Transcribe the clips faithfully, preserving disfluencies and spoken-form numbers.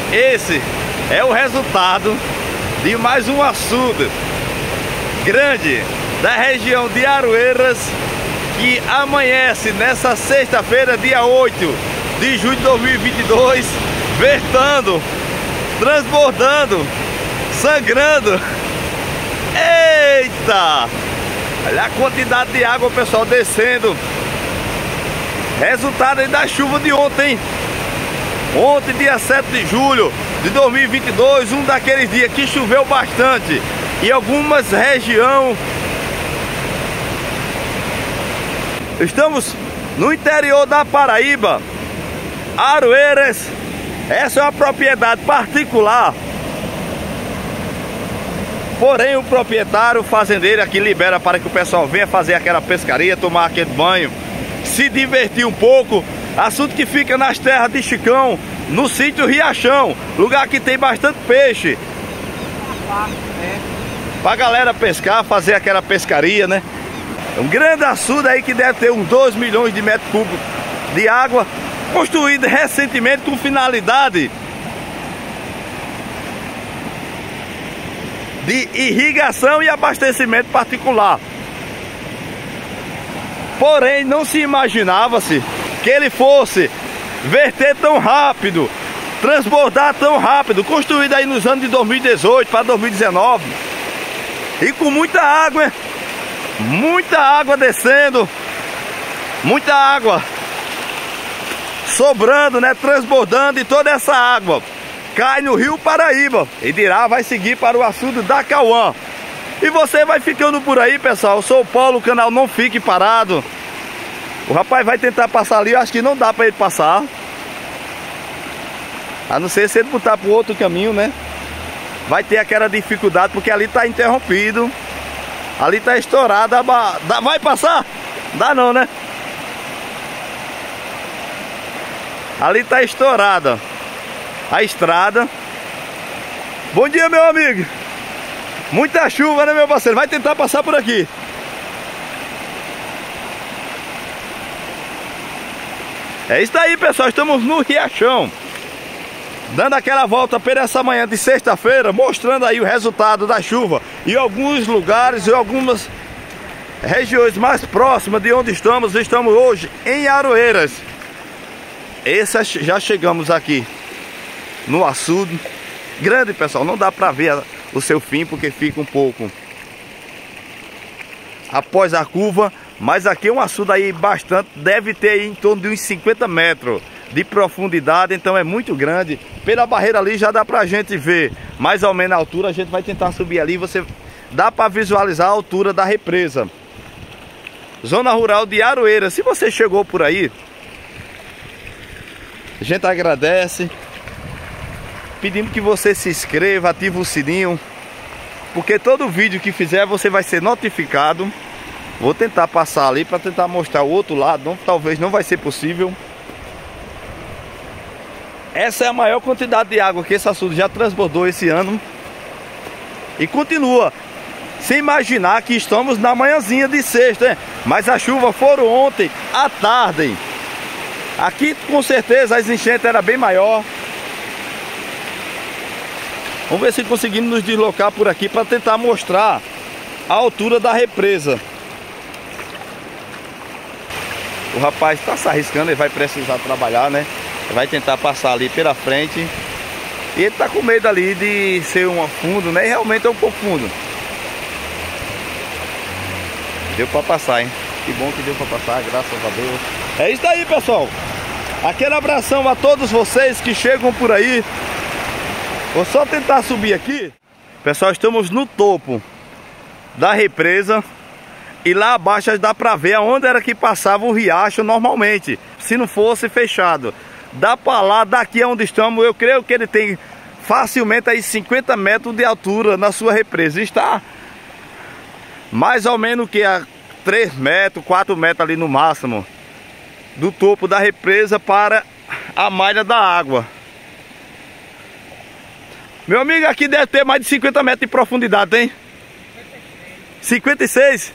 Esse é o resultado de mais um açude grande da região de Aroeiras, que amanhece nessa sexta-feira, dia oito de julho de dois mil e vinte e dois, vertando, transbordando, sangrando. Eita! Olha a quantidade de água, pessoal, descendo. Resultado aí da chuva de ontem. Ontem, dia sete de julho de dois mil e vinte e dois, um daqueles dias que choveu bastante em algumas regiões. Estamos no interior da Paraíba, Aroeiras. Essa é uma propriedade particular, porém o proprietário, o fazendeiro aqui libera para que o pessoal venha fazer aquela pescaria, tomar aquele banho, se divertir um pouco. Assunto que fica nas terras de Chicão, no sítio Riachão, lugar que tem bastante peixe, pra galera pescar, fazer aquela pescaria, né? Um grande açude aí que deve ter uns dois milhões de metros cúbicos de água, construído recentemente com finalidade de irrigação e abastecimento particular. Porém, não se imaginava-se que ele fosse verter tão rápido, transbordar tão rápido, construído aí nos anos de dois mil e dezoito para dois mil e dezenove, e com muita água, muita água descendo, muita água sobrando, né, transbordando, e toda essa água cai no Rio Paraíba e de lá vai seguir para o açude da Cauã. E você vai ficando por aí, pessoal. Eu sou o Paulo, o canal Não Fique Parado. O rapaz vai tentar passar ali, eu acho que não dá para ele passar, a não ser se ele botar para o outro caminho, né? Vai ter aquela dificuldade, porque ali está interrompido, ali está estourado. Vai passar? Dá não, né? Ali está estourada a estrada. Bom dia, meu amigo. Muita chuva, né, meu parceiro? Vai tentar passar por aqui. É isso aí, pessoal. Estamos no Riachão, dando aquela volta por essa manhã de sexta-feira, mostrando aí o resultado da chuva em alguns lugares e algumas regiões mais próximas de onde estamos. Estamos hoje em Aroeiras. Esse, já chegamos aqui no açude grande, pessoal. Não dá para ver o seu fim porque fica um pouco após a curva, mas aqui é um açude aí bastante, deve ter aí em torno de uns cinquenta metros de profundidade, então é muito grande. Pela barreira ali já dá pra gente ver mais ou menos a altura. A gente vai tentar subir ali, você dá para visualizar a altura da represa. Zona rural de Aroeiras. Se você chegou por aí, a gente agradece, pedindo que você se inscreva, ative o sininho, porque todo vídeo que fizer você vai ser notificado. Vou tentar passar ali para tentar mostrar o outro lado, não, talvez não vai ser possível. Essa é a maior quantidade de água que esse açude já transbordou esse ano, e continua. Sem imaginar que estamos na manhãzinha de sexta, né? Mas as chuvas foram ontem à tarde. Aqui com certeza as enchentes eram bem maior. Vamos ver se conseguimos nos deslocar por aqui para tentar mostrar a altura da represa. O rapaz está se arriscando, ele vai precisar trabalhar, né? Vai tentar passar ali pela frente. E ele está com medo ali de ser um fundo, né? E realmente é um pouco fundo. Deu para passar, hein? Que bom que deu para passar, graças a Deus. É isso aí, pessoal. Aquele abração a todos vocês que chegam por aí. Vou só tentar subir aqui. Pessoal, estamos no topo da represa. E lá abaixo dá pra ver aonde era que passava o riacho normalmente, se não fosse fechado. Dá pra lá, daqui onde estamos, eu creio que ele tem facilmente aí cinquenta metros de altura na sua represa. Está mais ou menos que a três metros, quatro metros ali no máximo do topo da represa para a malha da água. Meu amigo, aqui deve ter mais de cinquenta metros de profundidade, hein? cinquenta e seis?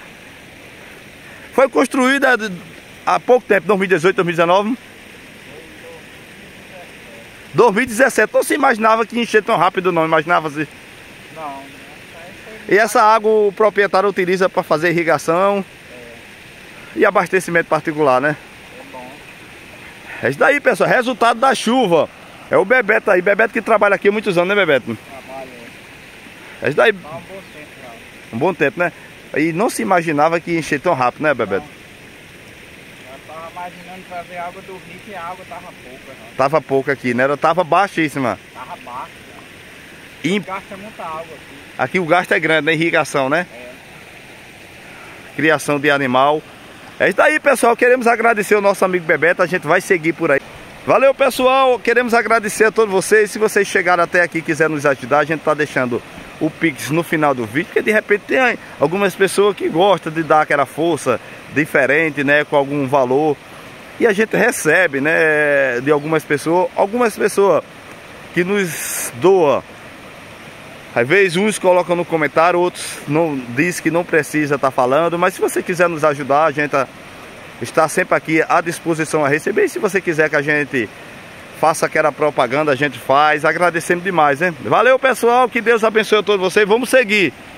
Foi construída há pouco tempo, dois mil e dezoito, dois mil e dezenove. dois mil e dezessete, não se imaginava que ia encher tão rápido, não imaginava assim. Não. E essa água o proprietário utiliza para fazer irrigação é. e abastecimento particular, né? É bom. É isso daí, pessoal, resultado da chuva. É o Bebeto aí, Bebeto que trabalha aqui há muitos anos, né, Bebeto? Trabalha. É isso daí. Há um bom tempo, cara. Um bom tempo, né? E não se imaginava que ia encher tão rápido, né, Bebeto? Não. Eu tava imaginando trazer água do rio e a água tava pouca. Já. Tava pouca aqui, né? Ela tava baixíssima. Tava baixa. E... gasta muita água aqui. Aqui o gasto é grande, né? Irrigação, né? É. Criação de animal. É isso aí, pessoal. Queremos agradecer o nosso amigo Bebeto. A gente vai seguir por aí. Valeu, pessoal. Queremos agradecer a todos vocês. Se vocês chegaram até aqui e quiserem nos ajudar, a gente tá deixando o Pix no final do vídeo, porque de repente tem algumas pessoas que gostam de dar aquela força diferente, né? Com algum valor. E a gente recebe, né? De algumas pessoas. Algumas pessoas que nos doam. Às vezes uns colocam no comentário, outros não diz que não precisa estar falando, mas se você quiser nos ajudar, a gente está sempre aqui à disposição a receber. E se você quiser que a gente faça aquela propaganda, a gente faz. Agradecemos demais, né? Valeu, pessoal, que Deus abençoe a todos vocês. Vamos seguir.